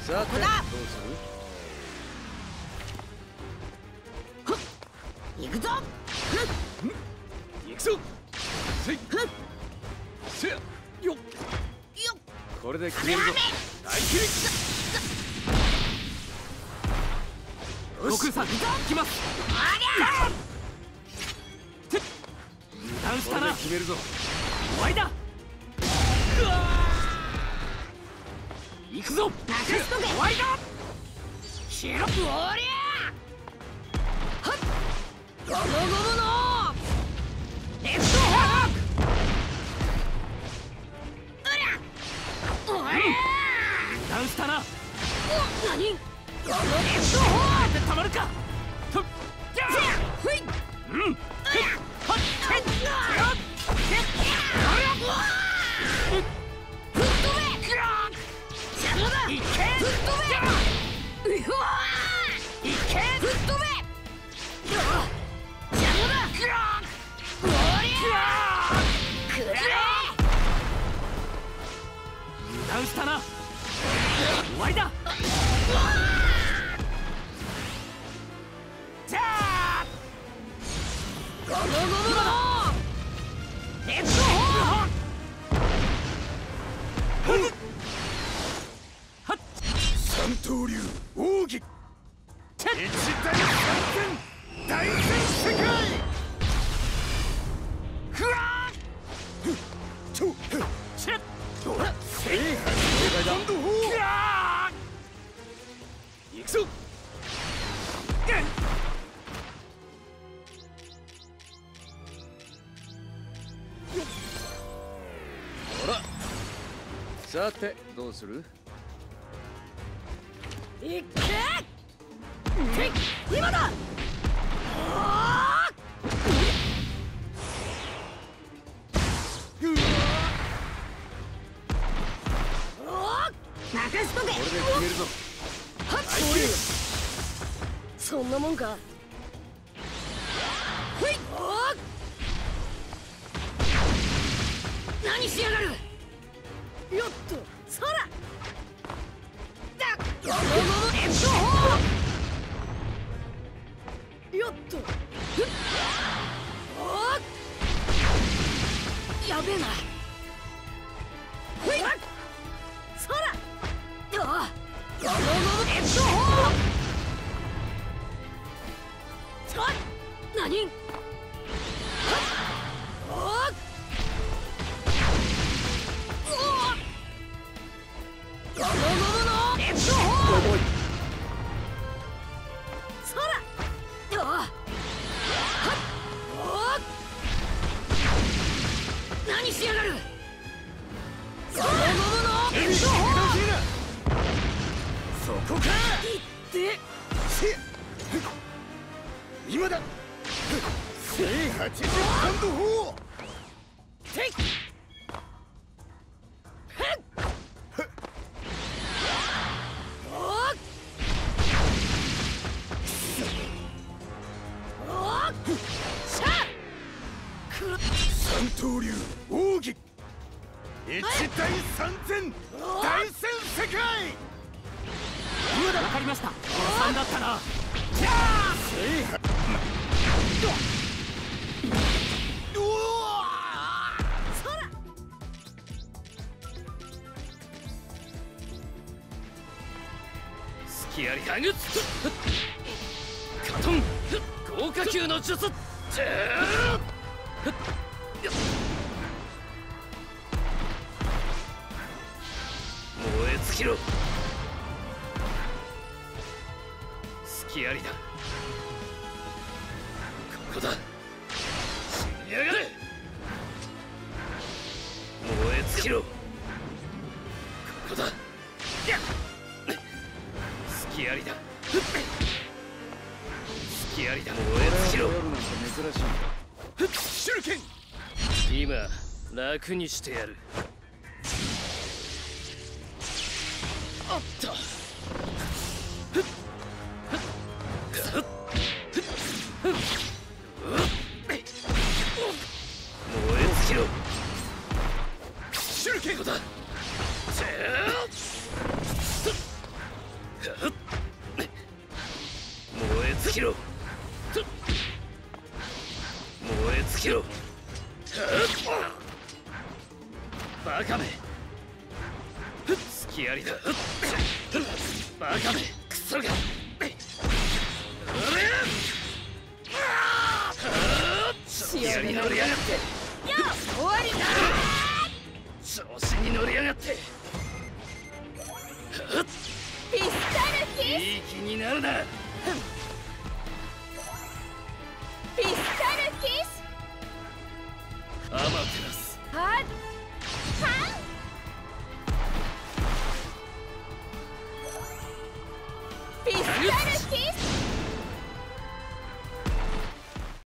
さてどうする？ 行くぞ。 行くぞ。せいせやよっこれで決めるぞ。大切悟空さん行きます。油断したな。決めるぞ。終わりだ。行くぞ。終わりだ。しろ。おりゃはっゴムゴムのレフトホーク。おりゃ油断したな。何ゴムレフトホークでたまるか。とっじゃあふいうんはっはっ吹っ飛べ。邪魔だ。いけ。吹っ飛べ。うわいけ。吹っ飛べ。邪魔だ。おりゃくらえ。油断したな。終わりだ。じゃあゴムゴムのレフトホーク。三刀流奥義一大三千大戦世界。ふわーちょチェッドラ制覇だ。行くぞ。ほらさてどうする？いけ！今だ！任せとけ！これで決めるぞ。はっ！そんなもんか。ほい！何しやがる！よっとそら！ゴムゴムレフトホーク。よっとやべえな。ほいそらゴムゴムレフトホーク。ちょっ何ゴムゴムのレフトホーク。そら何しやがる。ゴムゴムのレフトホーク。そこか。いって今だ。1080ポンド砲。てい三刀流奥義一大三千大戦世界。わかりました。3だったな。じゃあ隙ありかぐカトン豪華級の術。燃え尽きろ。隙ありだ。ここだ。死にやがれ。燃え尽きろ。ここだ。隙ありだ。隙ありだ。燃え尽きろ。珍しい。手裏剣。今楽にしてやる。おっと。燃え尽きろ。手裏剣だ。 つけろ。バカめ、隙ありだ。バカめ、クソが。調子に乗りやがって。 終わりだ。 調子に乗りやがって。 ピスタルキいい気になるな。 ピスタルキス。 アマテラ